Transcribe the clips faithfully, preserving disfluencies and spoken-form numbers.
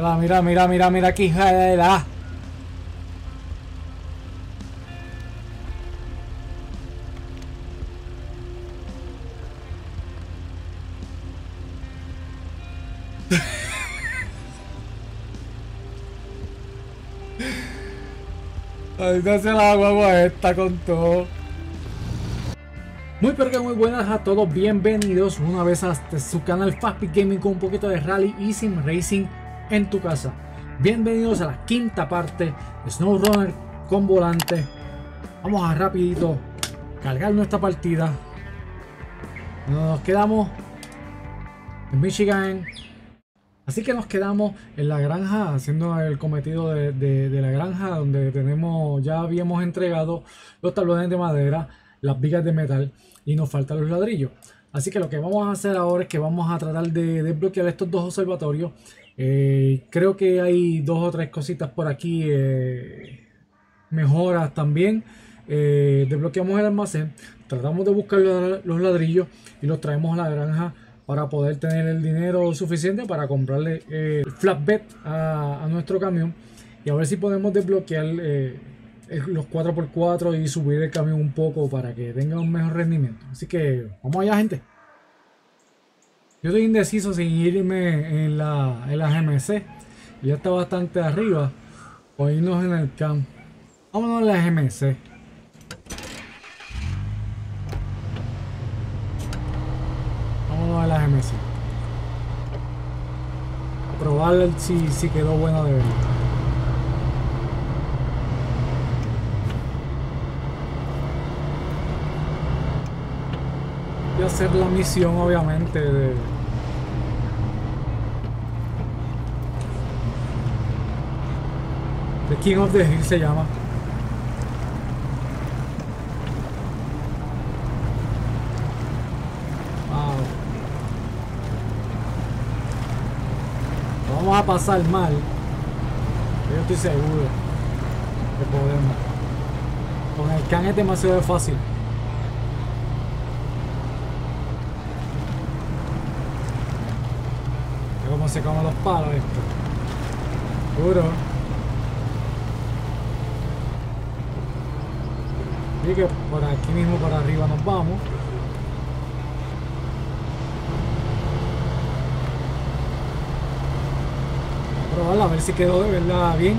Mira, mira, mira, mira, mira aquí, hija de la. Ahorita se la guagua esta con todo. Muy pero que muy buenas a todos, bienvenidos una vez a este, su canal Fastbeat Gaming con un poquito de rally y sim racing en tu casa. Bienvenidos a la quinta parte de SnowRunner con volante. Vamos a rapidito cargar nuestra partida. Nos quedamos en Michigan. Así que nos quedamos en la granja haciendo el cometido de, de, de la granja, donde tenemos, ya habíamos entregado los tablones de madera, las vigas de metal y nos faltan los ladrillos. Así que lo que vamos a hacer ahora es que vamos a tratar de desbloquear estos dos observatorios. Eh, creo que hay dos o tres cositas por aquí, eh, mejoras también. Eh, desbloqueamos el almacén, tratamos de buscar los ladrillos y los traemos a la granja para poder tener el dinero suficiente para comprarle eh, el flatbed a, a nuestro camión y a ver si podemos desbloquear eh, los cuatro por cuatro y subir el camión un poco para que tenga un mejor rendimiento. Así que vamos allá, gente. Yo estoy indeciso sin irme en la, en la G M C, ya está bastante arriba, o irnos en el C A M. Vámonos en la G M C. A la G M C a probar si, si quedó buena de verdad. Voy a hacer la misión, obviamente, de The King of the Hill se llama. Vamos a pasar mal, yo estoy seguro que podemos. Con el can es demasiado fácil. Mira cómo se comen los palos esto. Duro. Y que por aquí mismo para arriba nos vamos. A ver si quedó de verdad bien.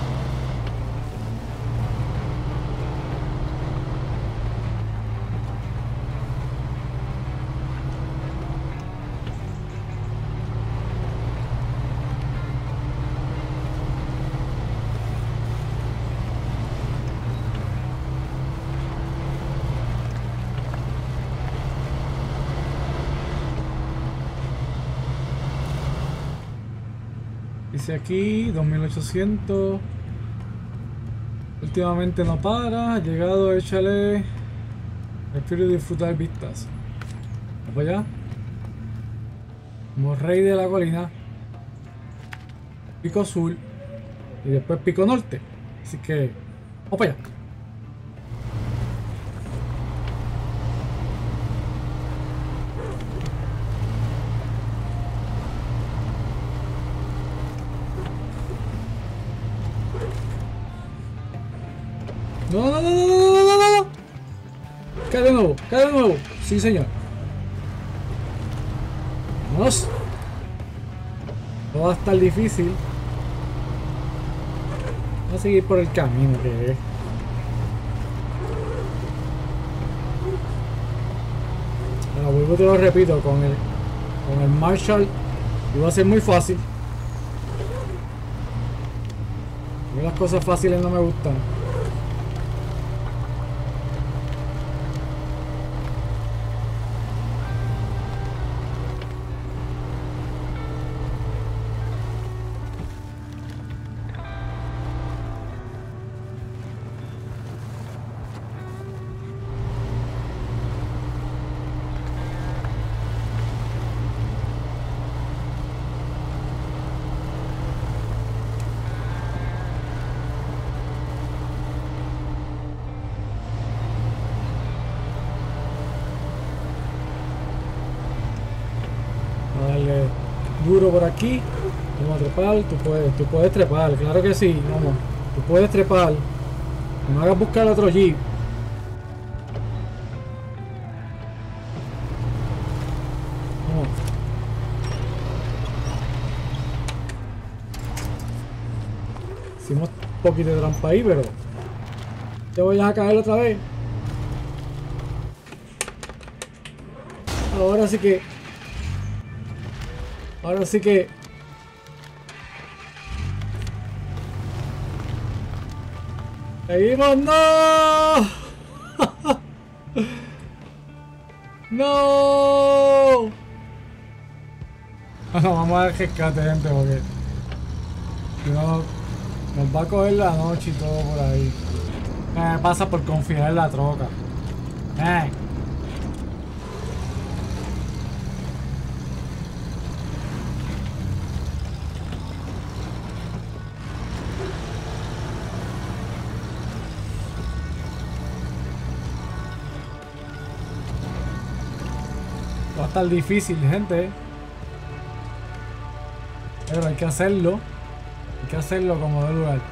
Dice aquí dos mil ochocientos. Últimamente no para. Ha llegado, échale. Prefiero disfrutar vistas. Vamos para allá. Como rey de la colina. Pico Azul. Y después Pico Norte. Así que vamos para allá. No, no, no, no, no, no, no, no. Cae de nuevo, cae de nuevo. Sí, señor. Vamos. No va a estar difícil. Vamos a seguir por el camino que es. Ahora vuelvo, te lo repito, con el, con el Marshall iba a ser muy fácil. A mí las cosas fáciles no me gustan. duro por aquí. Vamos a trepar, tú puedes, tú puedes trepar, claro que sí, vamos. Tú puedes trepar. No me hagas buscar otro jeep. Vamos. Hicimos un poquito de trampa ahí, pero te voy a caer otra vez. Ahora sí que... Ahora sí que... ¡Seguimos! ¡No! ¡No! Bueno, vamos a dar rescate, gente, porque... Si no, nos va a coger la noche y todo por ahí. Me pasa por confiar en la troca. Eh. Va a estar difícil, gente. Pero hay que hacerlo. Hay que hacerlo como de lugar.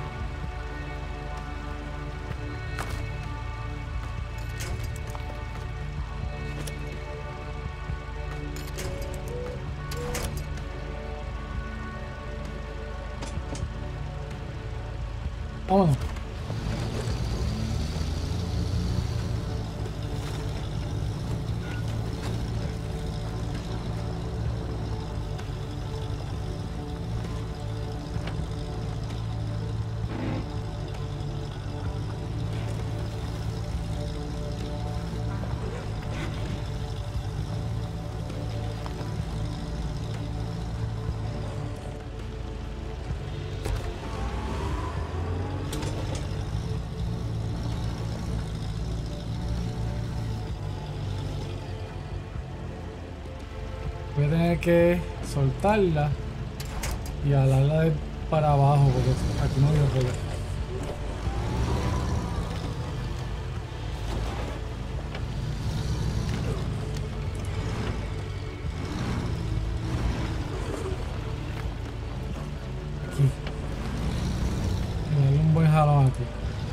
Vámonos. Voy a tener que soltarla y alarla de para abajo porque aquí no voy a poder. Aquí. Y darle un buen jalón aquí.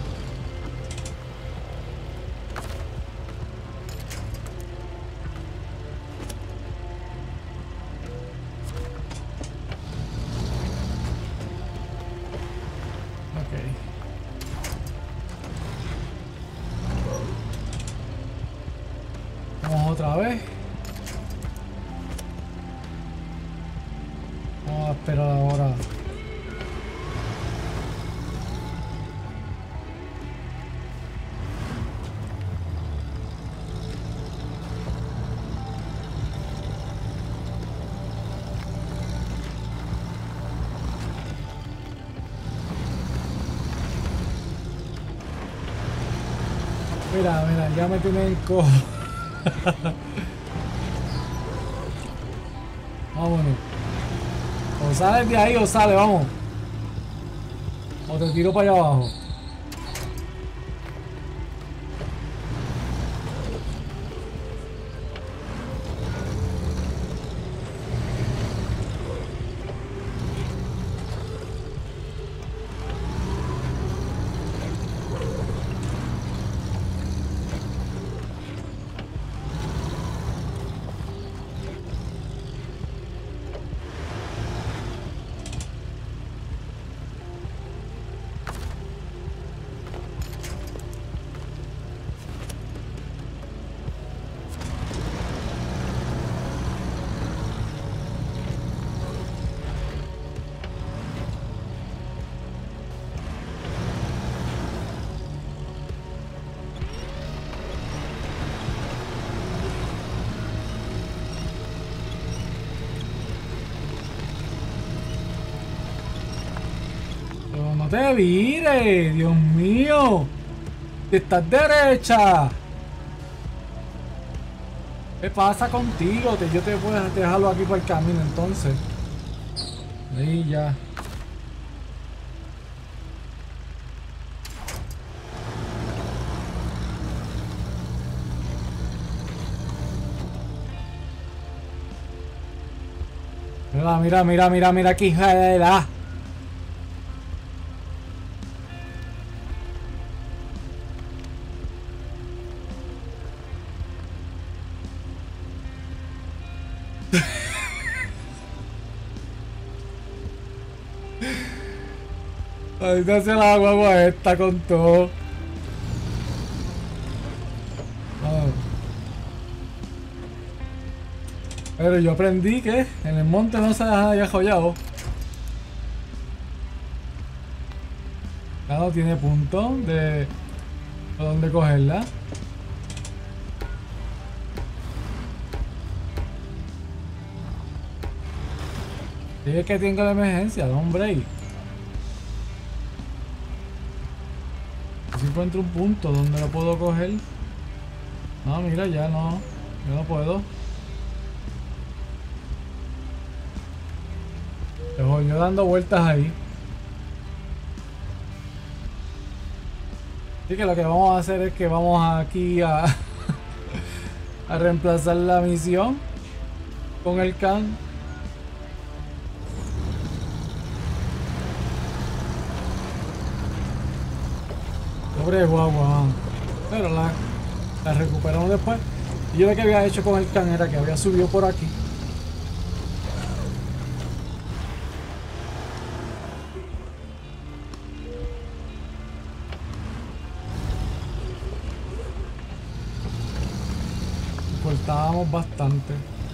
Vamos otra vez. Vamos a esperar ahora. Mira, mira, ya me tienen co... Vámonos. O sales de ahí o sale, vamos. O te tiro para allá abajo. Pero no te vires, Dios mío. Estás derecha. ¿Qué pasa contigo? Te- Yo te puedo dejarlo aquí por el camino entonces. Ahí ya. Mira, mira, mira, mira, mira aquí, hija de la. Ahorita se la guagua esta con todo. Ah. Pero yo aprendí que en el monte no se haya joyado. Ya no tiene punto de por dónde cogerla. Sí, es que tengo la emergencia, no, hombre. Si encuentro un punto donde lo puedo coger. No, mira, ya no. Yo no puedo. Yo, yo dando vueltas ahí. Así que lo que vamos a hacer es que vamos aquí a, a reemplazar la misión con el can. Pobre guagua, pero la, la recuperamos después. Y yo lo que había hecho con el can era que había subido por aquí. Cortábamos bastante.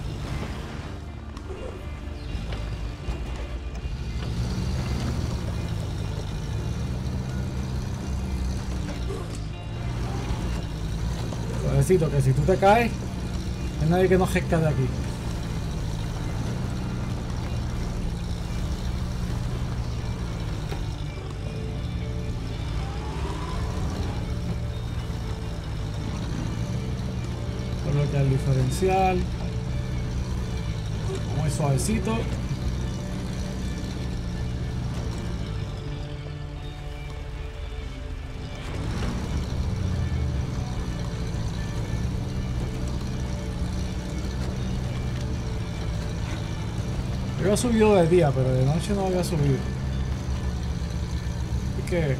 Suavecito, que si tú te caes, no hay nadie que nos rescate aquí. Colocar el diferencial. Muy suavecito. Yo había subido de día, pero de noche no había subido. Así que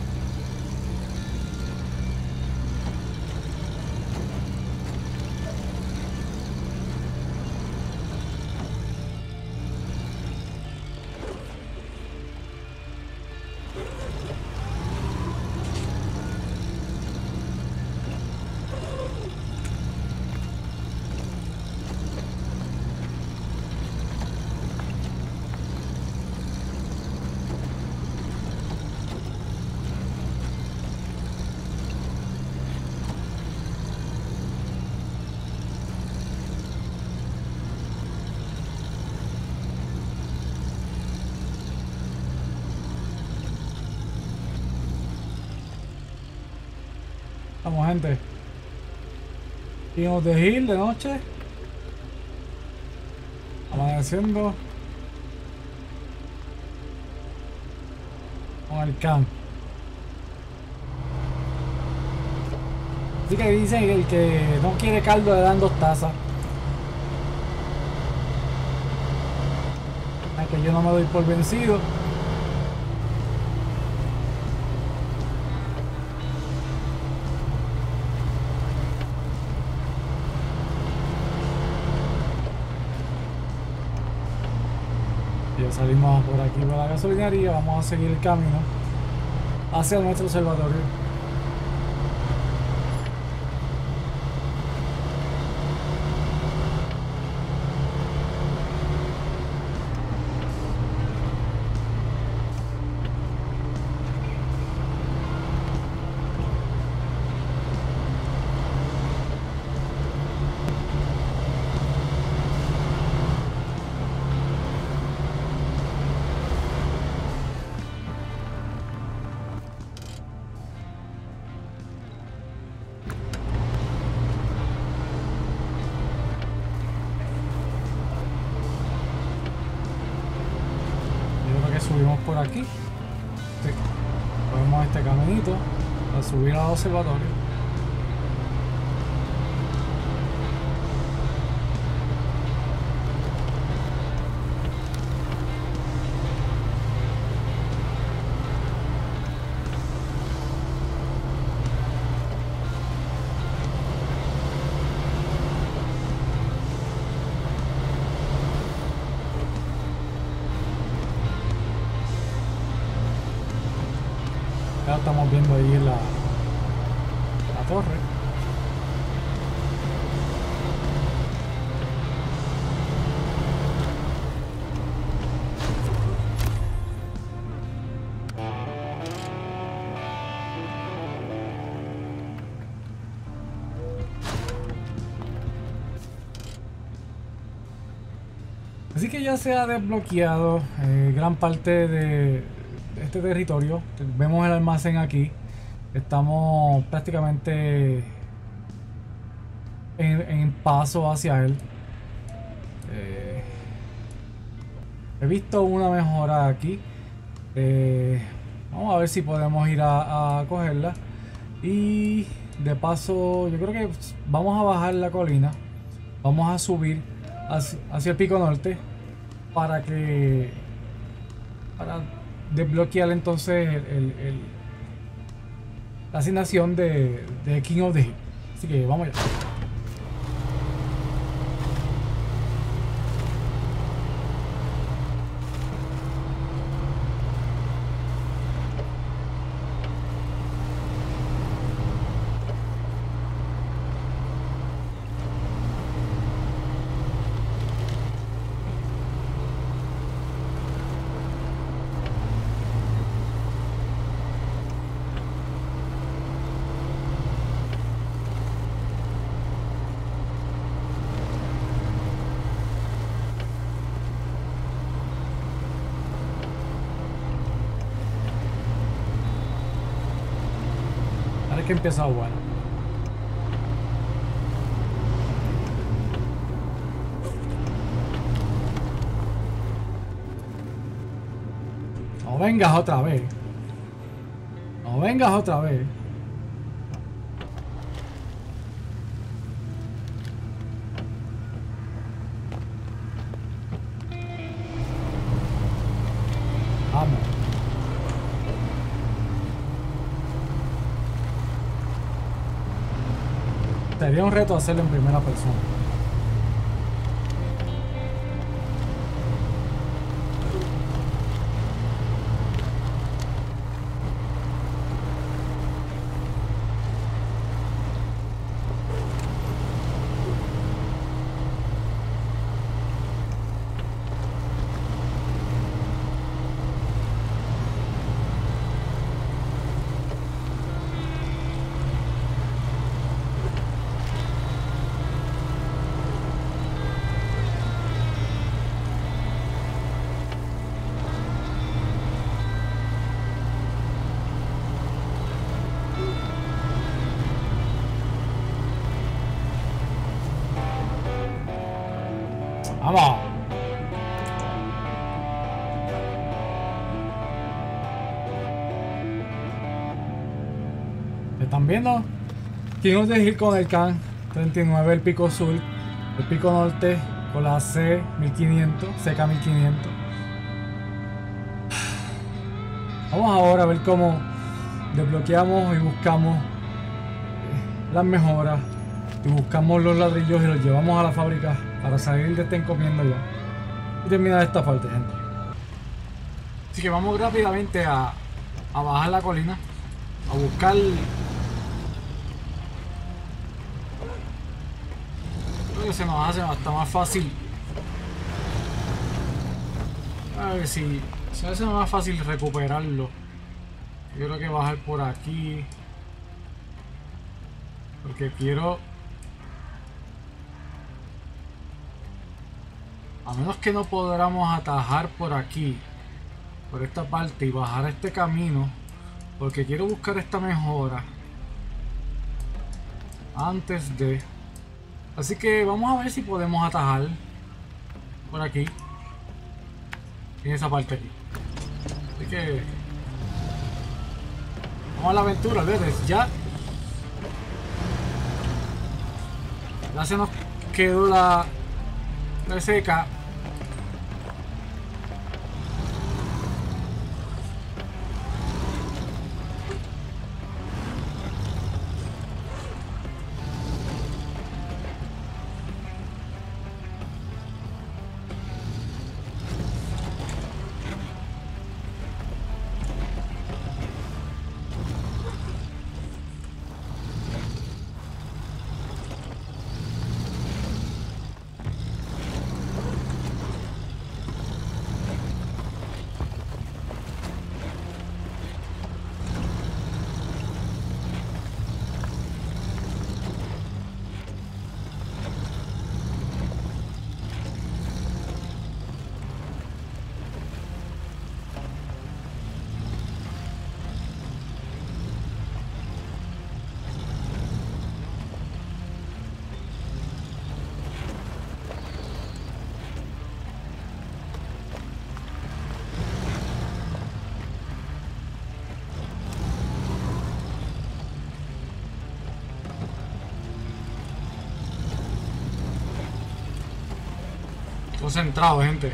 vamos, gente. Seguimos de hill de noche. Amaneciendo. Con el camp. Así que dicen que el que no quiere caldo le dan dos tazas. Es que yo no me doy por vencido. Ya salimos por aquí por la gasolinería. Vamos a seguir el camino hacia nuestro observatorio. Subimos por aquí, este, cogemos este caminito para subir al observatorio. estamos viendo ahí en la, la torre. Así que ya se ha desbloqueado eh, gran parte de este territorio. Vemos el almacén aquí. Estamos prácticamente en, en paso hacia él. Eh, he visto una mejora aquí. Eh, vamos a ver si podemos ir a, a cogerla. Y de paso, yo creo que vamos a bajar la colina. Vamos a subir hacia, hacia el pico norte para que para desbloquear entonces el, el, el, la asignación de, de King of the Hill. Así que vamos allá. Que empieza bueno. No vengas otra vez. No vengas otra vez. Vamos. Sería un reto hacerlo en primera persona. ¡Vamos! ¿Están viendo? King of the Hill con el Can treinta y nueve, el pico sur, el pico norte con la C mil quinientos, C K mil quinientos. Vamos ahora a ver cómo desbloqueamos y buscamos las mejoras y buscamos los ladrillos y los llevamos a la fábrica para salir de esta encomienda ya y terminar esta parte, gente. Así que vamos rápidamente a, a bajar la colina, a buscar. Creo que se nos hace hasta más fácil. A ver si se hace más fácil recuperarlo. Yo creo que bajar por aquí, porque quiero, a menos que no podamos atajar por aquí, por esta parte y bajar este camino, porque quiero buscar esta mejora antes de. Así que vamos a ver si podemos atajar por aquí, en esa parte aquí. Así que vamos a la aventura, ¿ves? Ya ya se nos quedó la, la seca. Concentrado, gente.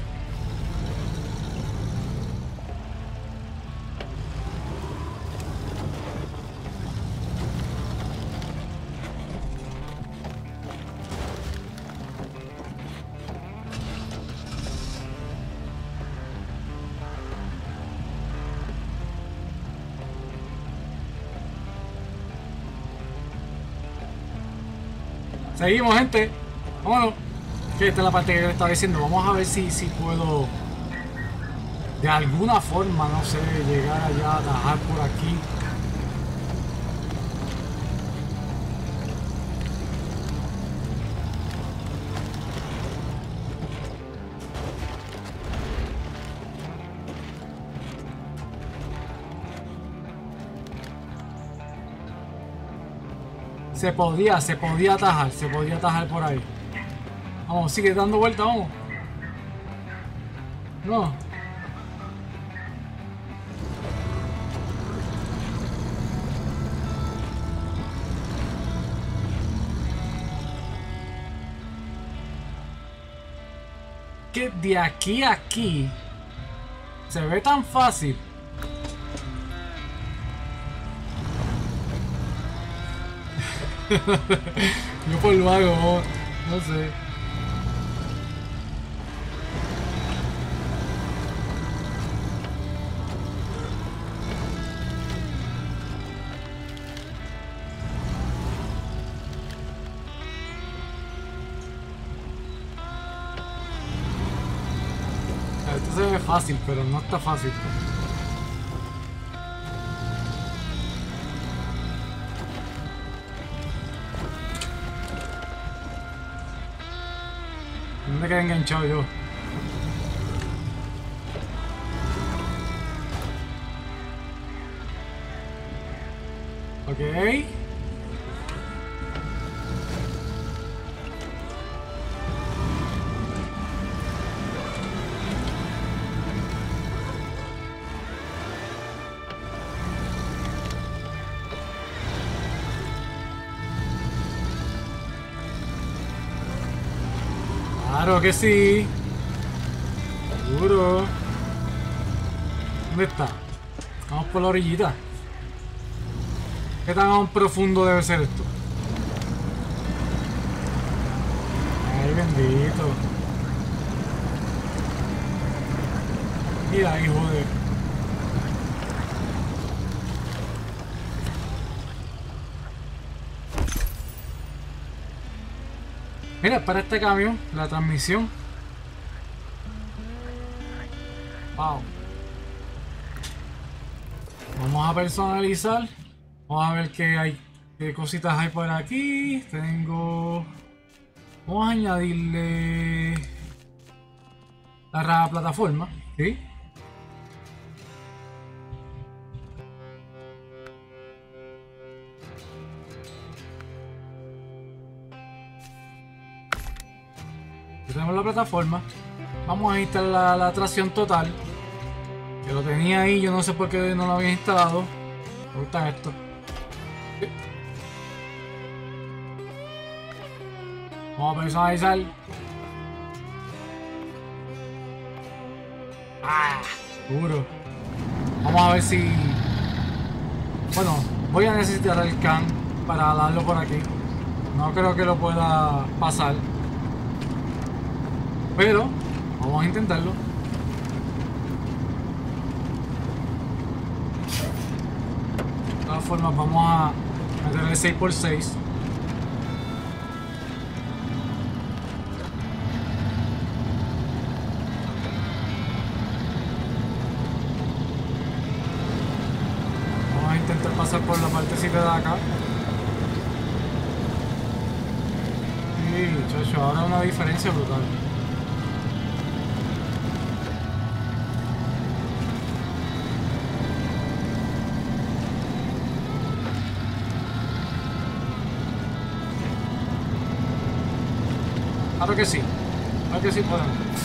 Seguimos, gente. Vámonos. Que esta es la parte que yo le estaba diciendo. Vamos a ver si, si puedo de alguna forma, no sé, llegar allá a atajar por aquí. Se podía, se podía atajar, se podía atajar por ahí. Vamos, sigue dando vuelta, vamos. No. Que de aquí a aquí se ve tan fácil. Yo por lo hago, no sé. Esto se ve fácil, pero no está fácil. ¿Dónde quedé enganchado yo? Ok. Claro que sí. Seguro. ¿Dónde está? Vamos por la orillita. ¿Qué tan profundo debe ser esto? Ay, bendito. Mira, hijo de... Mira, para este camión, la transmisión. Wow. Vamos a personalizar. Vamos a ver qué hay, qué cositas hay por aquí. Tengo... Vamos a añadirle la rama plataforma, ¿sí? Tenemos la plataforma. Vamos a instalar la, la tracción total, que lo tenía ahí, yo no sé por qué no lo había instalado. Me gusta esto. Sí. Vamos a personalizar. Ah, seguro. Vamos a ver si... Bueno, voy a necesitar el can para darlo por aquí. No creo que lo pueda pasar, pero vamos a intentarlo. De todas formas, vamos a meter el seis por seis. Vamos a intentar pasar por la partecita de acá. Sí, chacho, ahora una diferencia brutal. Claro que sí, claro que sí podemos.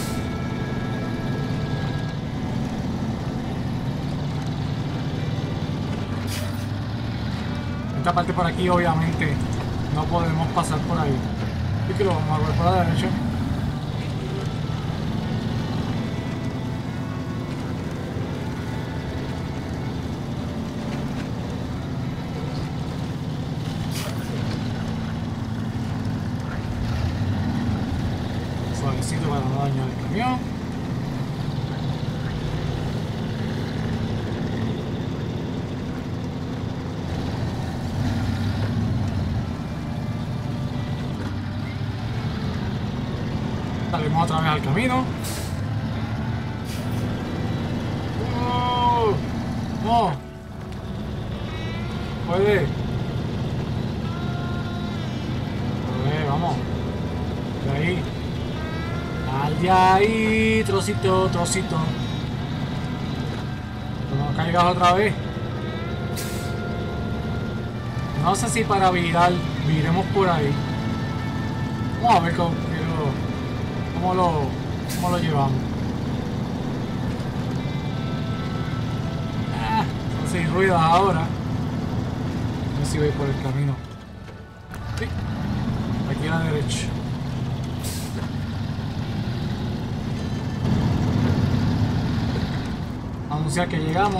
Esta parte por aquí obviamente no podemos pasar por ahí. Así que lo vamos a ver por la derecha. despacito para no dañar el camión. Salimos otra vez al camino. ¡Oh! ¡No! Puede. A ver, vamos. De ahí. Allá ahí. Trocito, trocito. No caigas otra vez. No sé si para virar, viremos por ahí. Vamos a ver cómo, cómo, lo, cómo lo llevamos. Ah, son seis ruedas ahora. No sé si voy por el camino. Sí, aquí a la derecha. Anunciar que llegamos.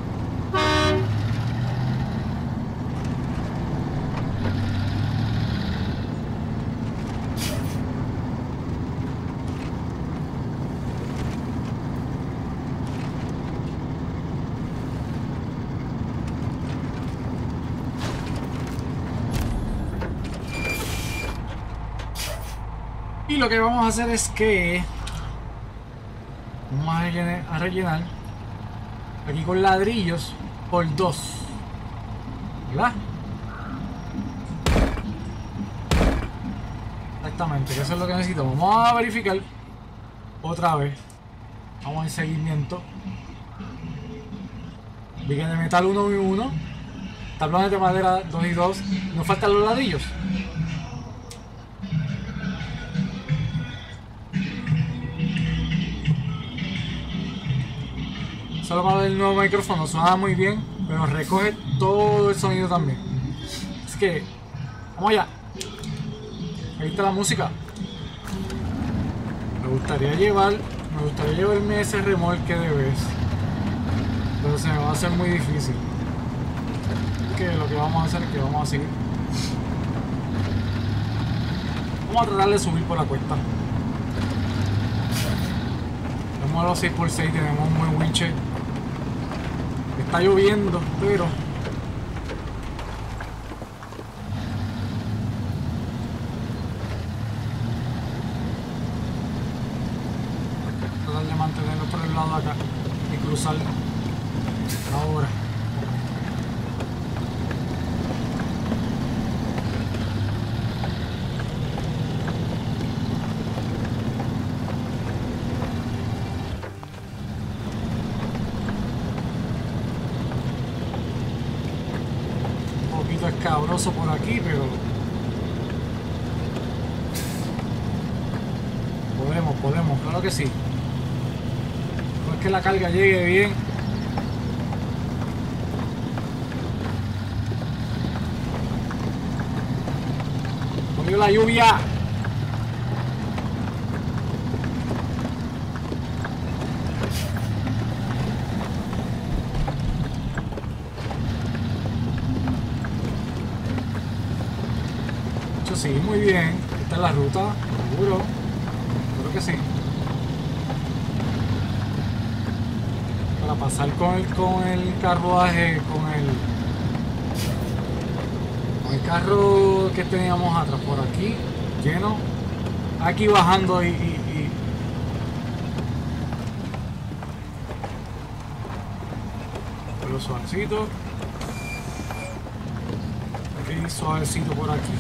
Y lo que vamos a hacer es que vamos a rellenar, a rellenar aquí con ladrillos por dos, ¿verdad? Exactamente, que eso es lo que necesitamos. Vamos a verificar otra vez. Vamos en seguimiento. Vigas de metal uno y uno, tablones de madera dos y dos. Nos faltan los ladrillos. Solo para el nuevo micrófono suena muy bien, pero recoge todo el sonido también. Así que, vamos allá. Ahí está la música. Me gustaría llevar, me gustaría llevarme ese remolque de vez, pero se me va a hacer muy difícil. Así que lo que vamos a hacer es que vamos a seguir. Vamos a tratar de subir por la cuesta. Tenemos los seis por seis, tenemos un buen winche. Está lloviendo, pero tratar de mantenerlo por el lado de acá y cruzar ahora. Escabroso por aquí, pero podemos, podemos, claro que sí. No es que la carga llegue bien. Cogió la lluvia. Sí, muy bien. Esta es la ruta, seguro. Creo que sí. Para pasar con el, con el carruaje, con el, con el carro que teníamos atrás por aquí, lleno. Aquí bajando y, y, y pero suavecito. Aquí suavecito por aquí.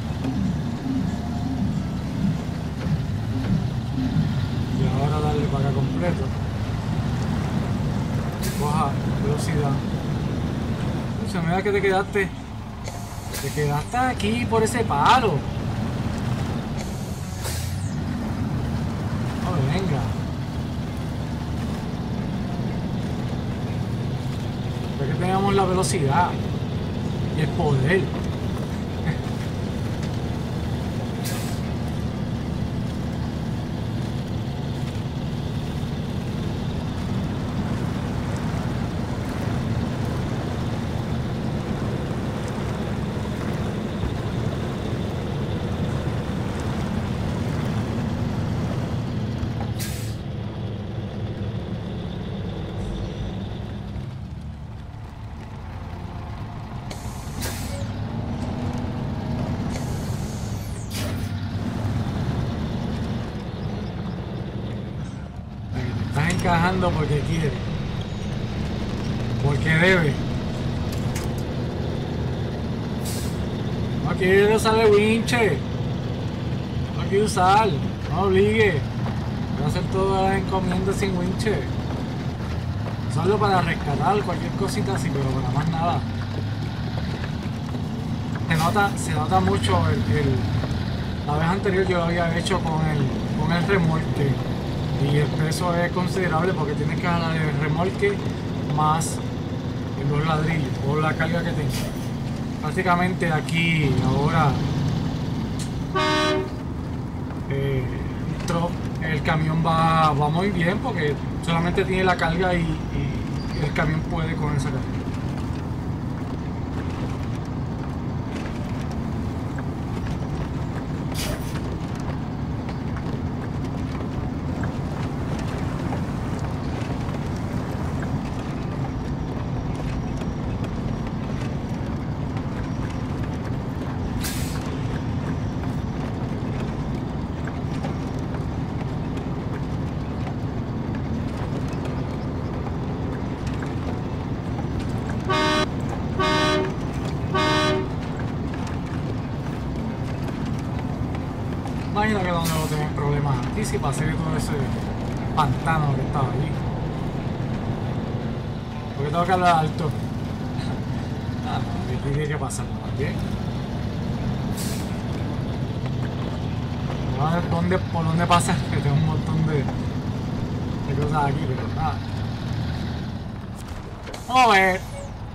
Ahora darle para acá completo. Baja velocidad. Se me da que te quedaste. Te quedaste aquí por ese palo. No, venga. Ya que tengamos la velocidad y el poder. encajando porque quiere. Porque debe. No quiere usar el winche. No quiere usar. No obligue. Voy a hacer todas las encomiendas sin winche. Solo para rescatar cualquier cosita así, pero para más nada. Se nota, se nota mucho el, el la vez anterior yo lo había hecho con el, con el remolque y el peso es considerable porque tienes que jalar el remolque más los ladrillos o la carga que tenga. Prácticamente aquí ahora eh, el camión va, va muy bien porque solamente tiene la carga y, y el camión puede con esa carga. Imagino que donde no tengo problemas aquí si pasé todo ese pantano que estaba allí. Porque tengo que hablar alto. Ah, no, aquí tiene que pasar también. ¿Por dónde, por dónde pasa? Que tengo un montón de, de cosas aquí, pero nada. Vamos a ver.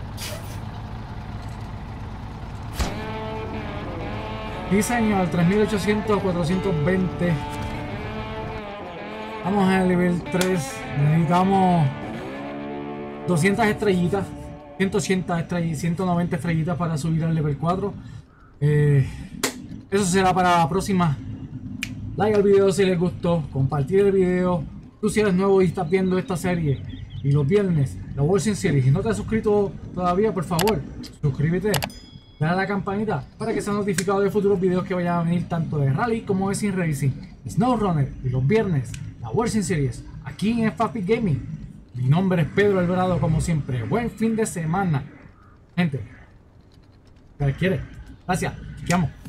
Sí, señor, tres mil ochocientos, cuatrocientos veinte. Vamos al nivel tres. Necesitamos doscientas estrellitas, ciento ochenta estrellitas, ciento noventa estrellitas para subir al nivel cuatro. Eh, eso será para la próxima. Like al video si les gustó, compartir el video. Tú si eres nuevo y estás viendo esta serie y los viernes, la World Series, y no te has suscrito todavía, por favor, suscríbete. Dale a la campanita para que seas notificado de futuros videos que vayan a venir tanto de Rally como de Sim Racing, SnowRunner y los viernes, la World Series, aquí en Fastbeat Gaming. Mi nombre es Pedro Alvarado, como siempre. Buen fin de semana, gente. ¿Qué quiere? Gracias. Te amo.